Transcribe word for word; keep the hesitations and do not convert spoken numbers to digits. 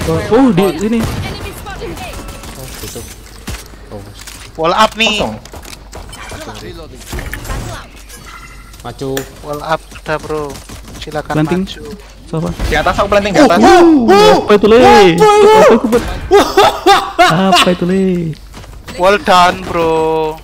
Oh, oh di ini. Oh, gitu. Oh, Wall up nih. kosong. Maju. Wall up udah bro. Silakan Planting. maju. Siapa? Di atas aku planting di atas. Apa itu le? Apa itu? Apa itu le? Well done bro.